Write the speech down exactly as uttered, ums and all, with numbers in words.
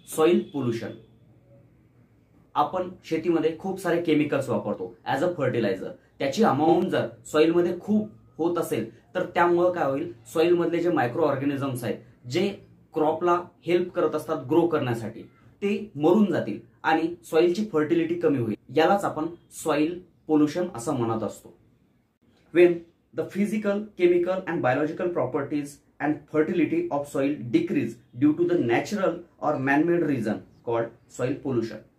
Soil pollution. आपण शेतीमध्ये खूप सारे केमिकल्स वापरतो ऍज अ फर्टिलायझर. त्याची अमाऊंट जर सॉइलमध्ये खूप होत असेल तर त्यामुळे काय होईल, सॉइल मधले जे मायक्रो ऑर्गॅनिझम्स आहेत जे क्रॉपला हेल्प करत असतात ग्रो करण्यासाठी, ते मरून जातील आणि सॉइलची फर्टिलिटी कमी होईल. यालाच आपण सॉइल पोल्युशन असं म्हणत असतो. When the physical, chemical and biological properties and fertility of soil decrease due to the natural or man-made reason called soil pollution.